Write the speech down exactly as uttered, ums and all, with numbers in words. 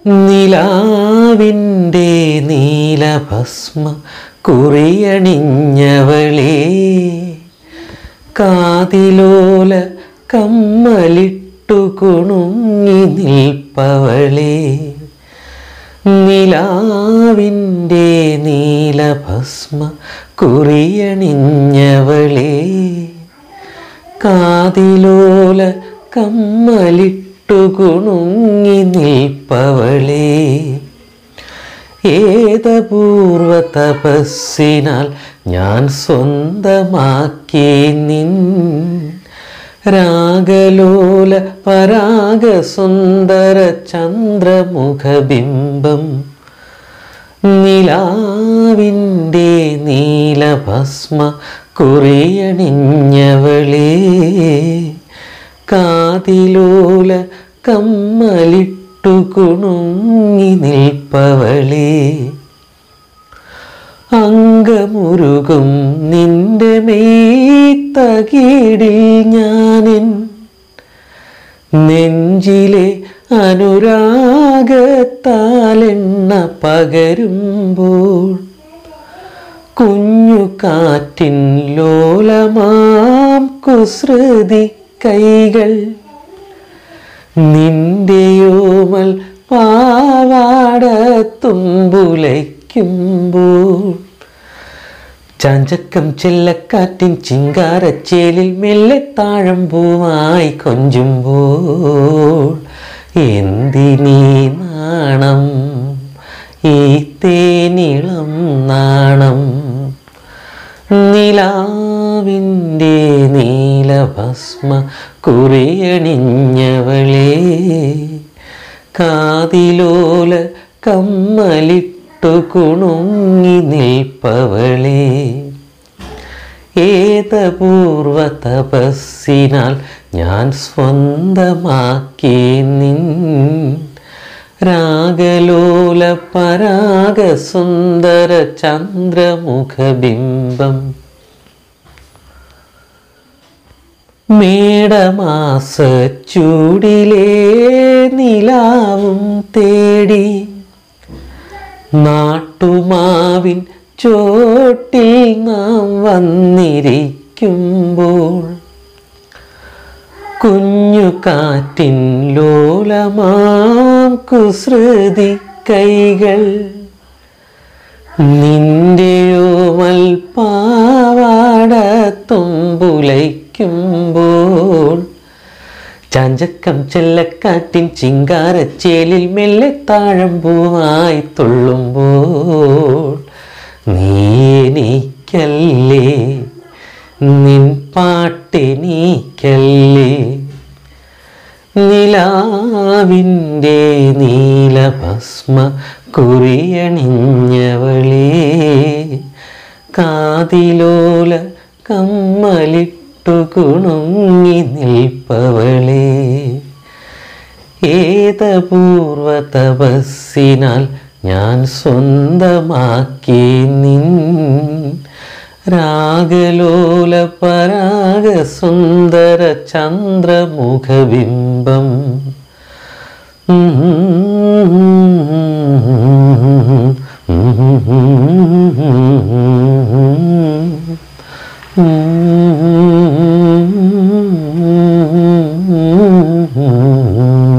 നിലാവിൻ്റെ നീലഭസ്മ കുറിയണിഞ്ഞവളേ, കാതിലോല കമ്മലിട്ടു കുണുങ്ങി നിൽപ്പവളേ. നിലാവിൻ്റെ നീലഭസ്മ കുറിയണിഞ്ഞവളേ, കാതിലോല കമ്മലിട്ടു കുണുങ്ങി നിൽപ്പവളേ. ഏതപൂർവ തപസ്സിനാൽ ഞാൻ സ്വന്തമാക്കി നിൻ രാഗലോല പരാഗസുന്ദര ചന്ദ്രമുഖബിംബം. നിലാവിൻ്റെ നീലഭസ്മ കുറിയണിഞ്ഞവളേ, കാതിലോല കമ്മലിട്ടു കുണുങ്ങി നിൽപ്പവളേ. അംഗമുരുകും നിന്റെ മെയ്ത്തകീടിൽ ഞാനെൻ നെഞ്ചിലെ അനുരാഗത്താലെണ്ണ പകരുമ്പോൾ, കുഞ്ഞു കാറ്റിൻ ലോലമാം കുസൃതി കൈകൾ നിന്റെയോമൽ പാവാട തുമ്പുലയ്ക്കുമ്പോൾ, ചാഞ്ചക്കം ചെല്ലക്കാറ്റിൻ ചിങ്കാരച്ചേലിൽ മെല്ലെ താഴമ്പൂവായി കൊഞ്ചുമ്പോൾ, എന്തിനീ നാണം ഈ തേനിളം നാണം. നിലാവിൻ്റെ നീലഭസ്മ കുറിയണിഞ്ഞവളേ, കാതിലോല കമ്മലിട്ടു കുണുങ്ങി നിൽപ്പവളേ. ഏതപൂർവ തപസ്സിനാൽ ഞാൻ സ്വന്തമാക്കി നിൻ രാഗലോല പരാഗസുന്ദര ചന്ദ്രമുഖബിംബം. മേടമാസ ചൂടിലേ നിലാവും തേടി നാട്ടുമാവിൻ ചോട്ടിൽ നാം വന്നിരിക്കുമ്പോൾ, കുഞ്ഞു കാറ്റിൻ ലോലമാം കുസൃതി കൈകൾ നിന്റെയോമൽ പാവാട തുമ്പുലയ്ക്കുമ്പോൾ, ചാഞ്ചക്കം ചെല്ലക്കാറ്റിൻ ചിങ്കാരച്ചേലിൽ മെല്ലെ താഴമ്പൂവായി തുള്ളുമ്പോൾ, നീ എനിക്കല്ലേ നിൻ പാട്ടെനിക്കല്ലേ. നിലാവിൻ്റെ നീലഭസ്മ കുറിയണിഞ്ഞവളേ, കാതിലോല കമ്മലിട്ടു കുണുങ്ങി നിൽപ്പവളേ. ഏതപൂർവ തപസ്സിനാൽ ഞാൻ സ്വന്തമാക്കി നിൻ രാഗലോല പരാഗസുന്ദര ചന്ദ്രമുഖബിംബം. Mm-hmm.